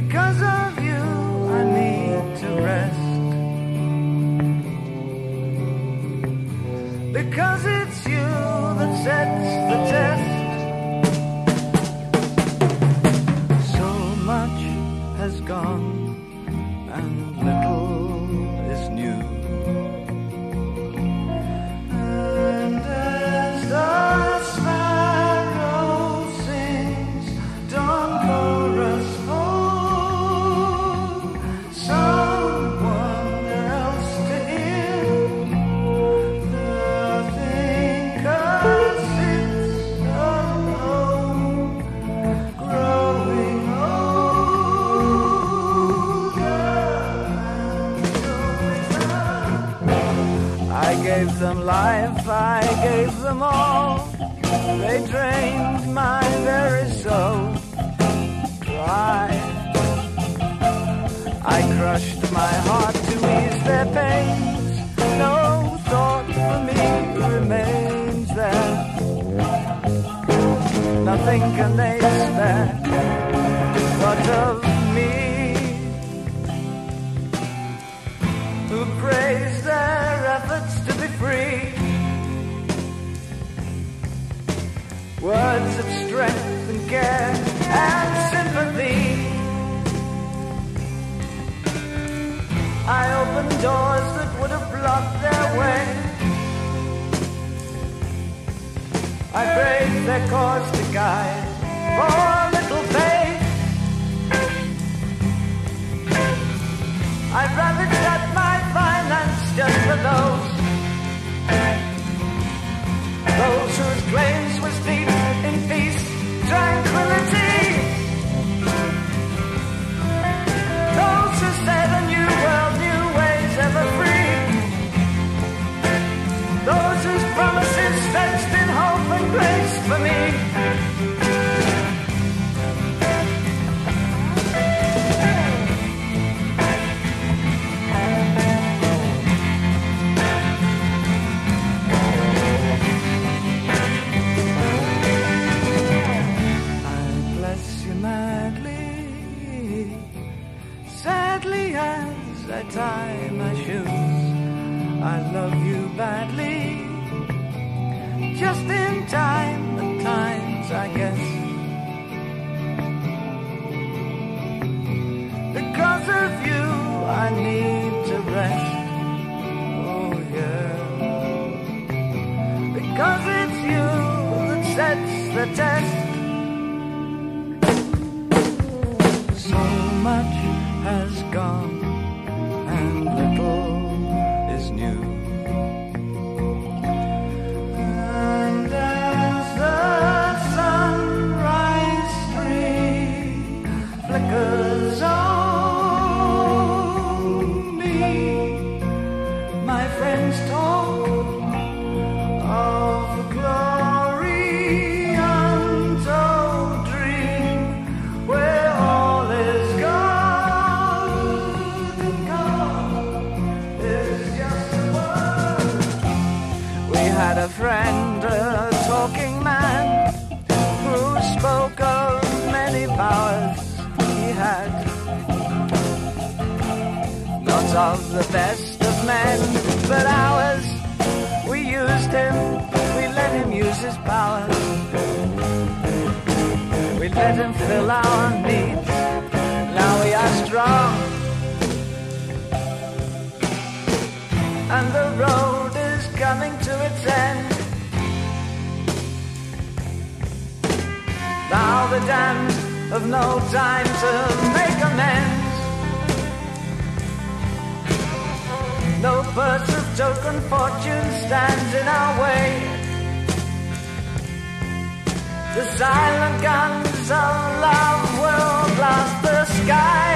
Because of you, I need to rest. Because it's you that sets the test. So much has gone and little is new. And as the sparrow sings dawn chorus for someone else to hear, the thinker sits alone, growing older and older. I gave them life, I gave them all. They drained my very soul dry. I crushed my heart to ease their pains. No thought for me remains there. Nothing can they spare. What of me, who praise their efforts to be free? Words of strength and care and sympathy. I opened doors that would have blocked their way. I braved their cause to guide for a little faith. I ravaged at my finance just for those whose claims were steeped in peace, tranquility. Those who said a new world, new ways, ever free. Those whose promises fetched in hope and grace for me. As I tie my shoes, I love you badly. Just in time at times, I guess. Because of you, I need to rest. Oh yeah. Because it's you that sets the test. So much has gone and little is new. And as the sunrise stream flickers on me, my friends talk of a glory untold dream where all is gone. Had a friend, a talking man, who spoke of many powers he had. Not of the best of men, but ours. We used him, we let him use his powers. We let him fill our needs. Now we are strong, and the road is coming to its end. Now the damned have no time to make amends. No purse of token fortune stands in our way. The silent guns of love will blast the sky.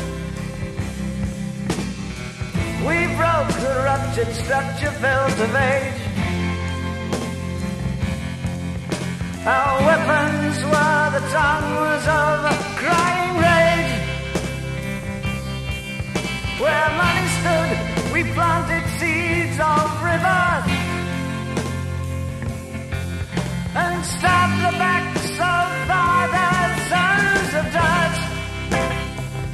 We broke the ruptured structure built of age. Our weapons were the tongues of crying rage. Where money stood, we planted seeds of rivers and stabbed the backs of other sons of dirt.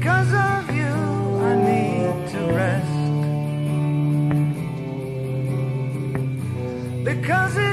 Because of you, I need to rest. Because